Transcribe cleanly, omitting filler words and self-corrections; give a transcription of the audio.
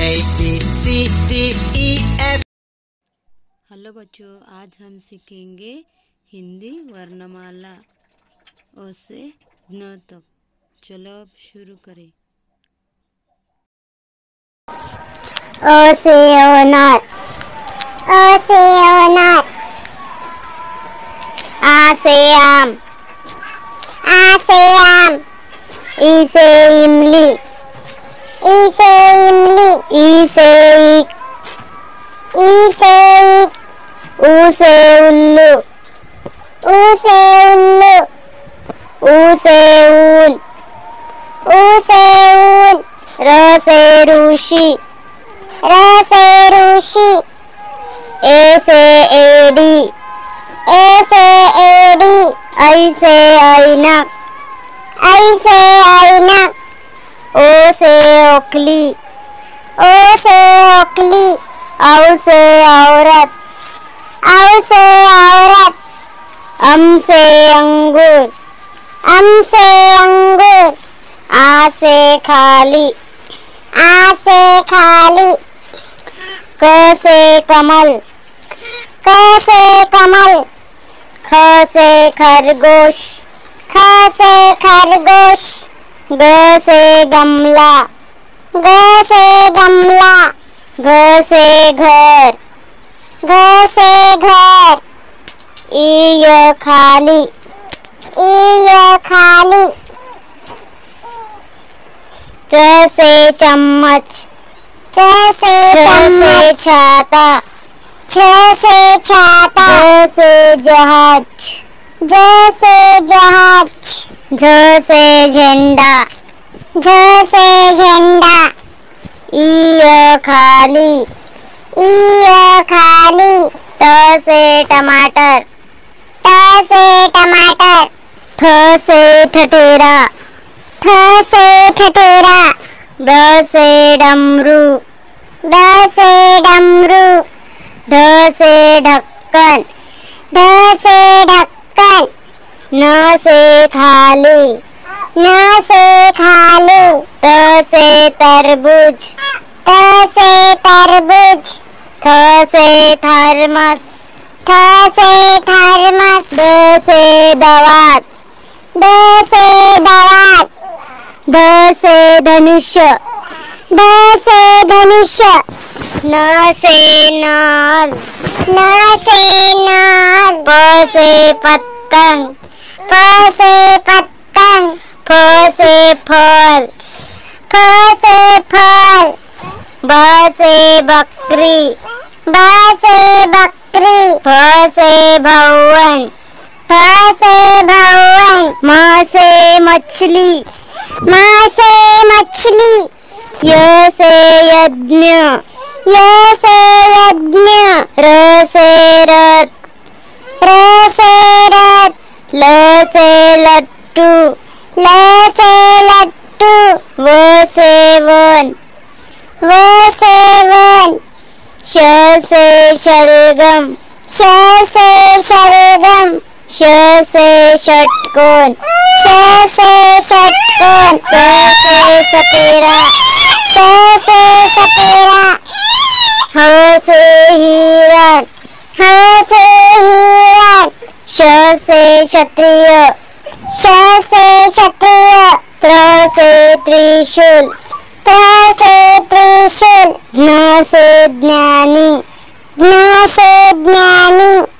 A B C D E F। Hello बच्चों, आज हम सीखेंगे हिंदी वर्णमाला अ से ञ तक। चलो अब शुरू करें। अ से अनार, अ से अनार। आ से आम, आ से आम। ई से इमली, ई से इमली। ई से ईख, ई से ईख। ऊ से उल्लू, ऊ से उल्लू। ऊ से ऊन, ऊ से ऊन। र से ऋषि, र से ऋषि। ए से एड़ी, ए से एड़ी। ऐ से ऐनक, ऐ से ऐनक। ओ से ओखली, ओ से ओखली। औ से औरत, औ से औरत। अम से अंगूर, अम से अंगूर। आ से खाली, आ से खाली। क से कमल, क से कमल। ख से खरगोश, ख से खरगोश। ग से गमला, ग से गमला। घ से घर, घ से घर। ई खाली, ई खाली। च से चम्मच, च से छाता, छ से छाता। ज से जहाज, ज से जहाज। झ से झंडा, झ से झंडा। ई खाली, ई खाली। ट से टमाटर, ट से टमाटर। ठ से ठठेरा, ठ से ठठेरा। ड से डमरू, ड से डमरू। ढ से ढक्कन, ढ से ढक्कन। न से खाली, न से खाली। त से तरबूज, त से तरबूज। थ से थर्मस, थ से थर्मस। द से दवात, द से दवात। ध से धनुष्य, ध से धनुष्य। न से नाल, न से नाल। प से पतंग, प से पतंग। फ से फल, फ से फल। ब से बकरी, ब से बकरी। भ से भवन, भ से भवन। म से मछली, म से मछली। य से यज्ञ, य से यज्ञ। र से रथ, र से रथ। ल से लट्टू, ल से लट्टू। व से वन, व से वन। श से शलगम, श से शलगम। श से षटकोण, श से षटकोण। स से सपेरा, स से सपेरा। ह से हिरण, ह से हिरण। श से क्षत्रिय, श से क्षत्रिय। त्र से त्रिशूल, त्र से त्रिशूल। ज्ञ से ज्ञानी, ज्ञ से ज्ञानी।